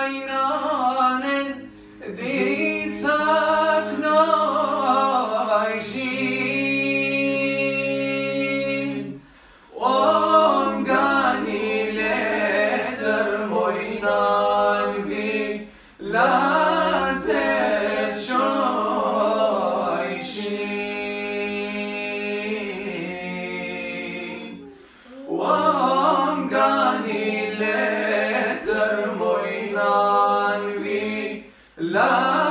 inanen di saknaj shin on gani letër mojnan vi la te qoj shin on gani letër mojnan vi la